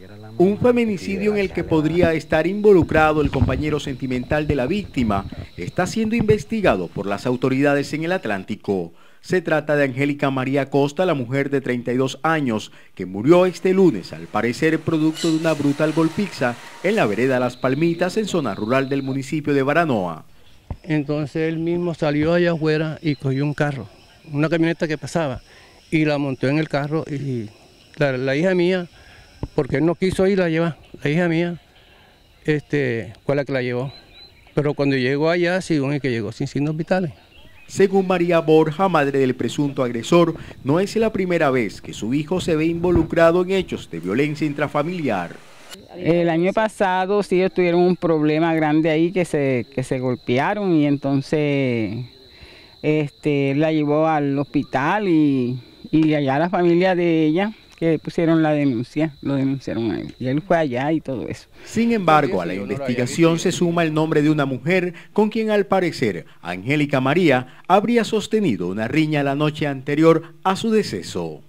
Un feminicidio en el que podría estar involucrado el compañero sentimental de la víctima está siendo investigado por las autoridades en el Atlántico. Se trata de Angélica María Costa, la mujer de 32 años, que murió este lunes, al parecer producto de una brutal golpiza en la vereda Las Palmitas, en zona rural del municipio de Baranoa. Entonces él mismo salió allá afuera y cogió un carro, una camioneta que pasaba, y la montó en el carro, y la hija mía, porque él no quiso ir a llevar, la hija mía fue la que la llevó. Pero cuando llegó allá, según que llegó sin signos vitales. Según María Borja, madre del presunto agresor, no es la primera vez que su hijo se ve involucrado en hechos de violencia intrafamiliar. El año pasado sí ellos tuvieron un problema grande ahí que se golpearon, y entonces la llevó al hospital y allá la familia de ella que pusieron la denuncia, lo denunciaron a él, y él fue allá y todo eso. Sin embargo, a la investigación se suma el nombre de una mujer con quien, al parecer, Angélica María habría sostenido una riña la noche anterior a su deceso.